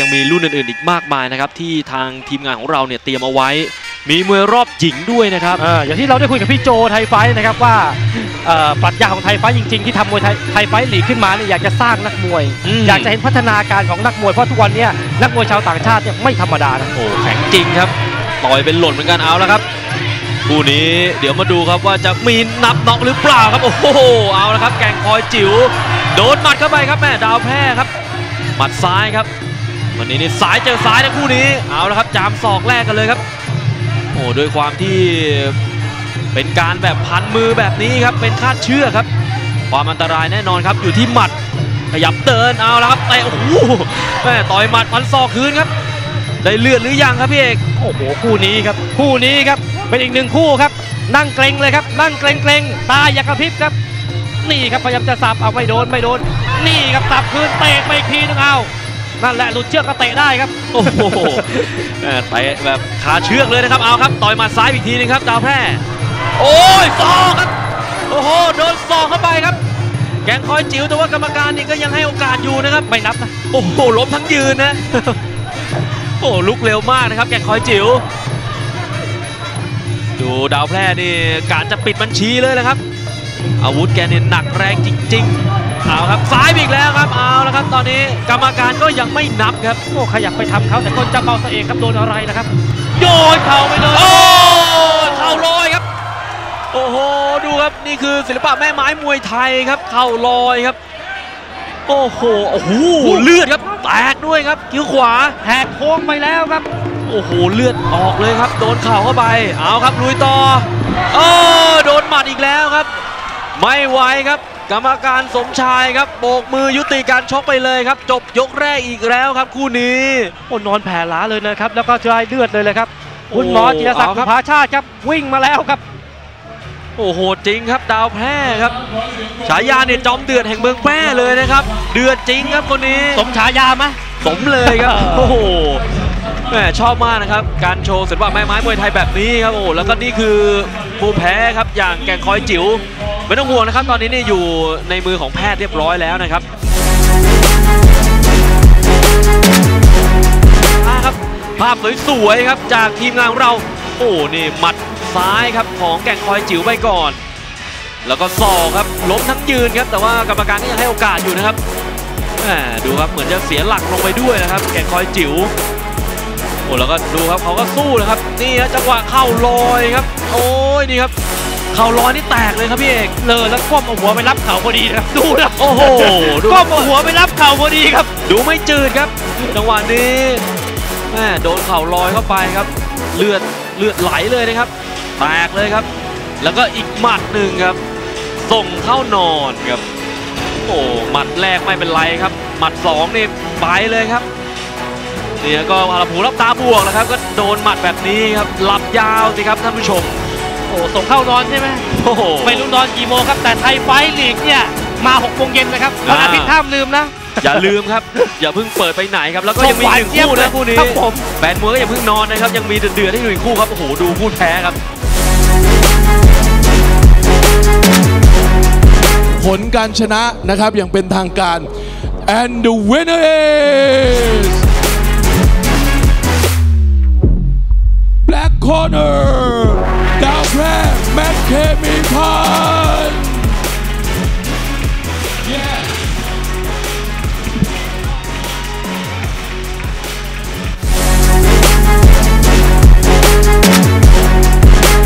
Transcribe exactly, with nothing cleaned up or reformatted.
มีรุ่นอื่นๆอีกมากมายนะครับที่ทางทีมงานของเราเนี่ยเตรียมเอาไว้มีมวยรอบหญิงด้วยนะครับอ, อย่างที่เราได้คุยกับพี่โจไทยไฟนะครับว่าปรัชญาของไทยไฟจริงๆที่ทำมวยไทยไทยไฟลีกขึ้นมาเนี่ยอยากจะสร้างนักมวยอยากจะเห็นพัฒนาการของนักมวยเพราะทุกวันนี้นักมวยชาวต่างชาติเนี่ยไม่ธรรมดานะโอ้แข็งจริงครับต่อยเป็นหล่นเหมือนกันเอาแล้วครับคู่นี้เดี๋ยวมาดูครับว่าจะมีนับน็อกหรือเปล่าครับโอ้โหเอาแล้วครับแก่งคอยจิ๋วโดนหมัดเข้าไปครับแม่ดาวแพ้ครับหมัดซ้ายครับวันนี้นี่ซ้ายเจอซ้ายนะคู่นี้เอาแล้วครับจามศอกแรกกันเลยครับโอ้ด้วยความที่เป็นการแบบพันมือแบบนี้ครับเป็นคาดเชือกครับความอันตรายแน่นอนครับอยู่ที่หมัดขยับเดินเอาแล้วครับเตะโอ้โหแม่ต่อยหมัดพันศอกคืนครับได้เลือดหรือยังครับพี่เอกโอ้โหคู่นี้ครับคู่นี้ครับเป็นอีกหนึ่งคู่ครับนั่งเกรงเลยครับนั่งเกรงเกรงตาอยากกระพริบครับนี่ครับพยายามจะสับเอาไม่โดนไม่โดนนี่ครับสับคืนเตะไปอีกทีนึงเอานั่นแหละหลุดเชือกก็เตะได้ครับโอ้โหเตะแบบขาเชือกเลยนะครับเอาครับต่อยมาซ้ายอีกทีนึงครับดาวแพร่โอ้ยศอกครับโอ้โหโดนศอกเข้าไปครับแกงคอยจิ๋วแต่ว่ากรรมการนี่ก็ยังให้โอกาสอยู่นะครับไม่นับนะโอ้โหล้มทั้งยืนนะโอ้ลุกเร็วมากนะครับแกงคอยจิ๋วดูดาวแพร่นี่การจะปิดบัญชีเลยนะครับอาวุธแกเนี่ยหนักแรงจริงๆเอาครับซ้ายอีกแล้วครับเอาแล้วครับตอนนี้กรรมการก็ยังไม่นับครับโอ้ขยับไปทำเขาแต่คนจะเบาซะเองครับโดนอะไรนะครับโยนเข่าไปเลยโอ้เข่าลอยครับโอ้โหดูครับนี่คือศิลปะแม่ไม้มวยไทยครับเข่าลอยครับโอ้โหโอ้โหเลือดครับแตกด้วยครับคิ้วขวาแหกโค้งไปแล้วครับโอ้โหเลือดออกเลยครับโดนเข่าเข้าไปเอาครับลุยต่อโอ้โดนหมัดอีกแล้วครับไม่ไหวครับกรรมการสมชายครับโบกมือยุติการชกไปเลยครับจบยกแรกอีกแล้วครับคู่นี้โอ้นอนแผ่ล้าเลยนะครับแล้วก็จายเลือดเลยเลยครับคุณหมอจิรศักดิ์ภาชาติครับวิ่งมาแล้วครับโอ้โหจริงครับดาวแพร่ครับฉายาเนี่ยจอมเดือดแห่งเมืองแพร่เลยนะครับเดือดจริงครับคนนี้สมฉายาไหมสมเลยครับโอ้โหแหมชอบมากนะครับการโชว์ศิลปะแม่ไม้มวยไทยแบบนี้ครับโอ้แล้วก็นี่คือผู้แพ้ครับอย่างแก่งคอยจิ๋วไม่ต้องห่วงนะครับตอนนี้นี่อยู่ในมือของแพทย์เรียบร้อยแล้วนะครับครับภาพสวยๆครับจากทีมงานของเราโอ้นี่หมัดซ้ายครับของแก่งคอยจิ๋วไปก่อนแล้วก็ศอกครับล้มทั้งยืนครับแต่ว่ากรรมการก็ยังให้โอกาสอยู่นะครับดูครับเหมือนจะเสียหลักลงไปด้วยนะครับแก่งคอยจิ๋วโอ้แล้วก็ดูครับเขาก็สู้นะครับนี่นะจังหวะเข่าลอยครับโอ้ยนี่ครับเข่าลอยนี่แตกเลยครับพี่เอกเลยแล้วก้มเอาหัวไปรับเข่าพอดีนะครับดูนะโอ้โหก้มเอาหัวไปรับเข่าพอดีครับดูไม่จืดครับจังหวะนี้แม่โดนเข่าลอยเข้าไปครับเลือดเลือดไหลเลยนะครับแตกเลยครับแล้วก็อีกหมัดหนึ่งครับส่งเข้านอนครับโอ้หมัดแรกไม่เป็นไรครับหมัดสองนี่ไปเลยครับเนี่ยก็อาหูรับตาบวกแล้วครับก็โดนหมัดแบบนี้ครับหลับยาวสิครับท่านผู้ชมโอ้ส่งเข้านอนใช่ไหมโอ้โหไม่รู้นอนกี่โมงครับแต่ไทยไฟลีกเนี่ยมาหกโมงเย็นนะครับวันอาทิตย์ห้ามลืมนะอย่าลืมครับอย่าเพิ่งเปิดไปไหนครับแล้วก็ยังมีหนึ่งคู่นะคู่นี้แฟนมวยก็อย่าเพิ่งนอนนะครับยังมีเดือดๆให้ดูอีกคู่ครับโอ้โหดูคู่แพ้ครับผลการชนะนะครับอย่างเป็นทางการ and the winner is Black Corner ดาวแพร่แมคเคมีพัน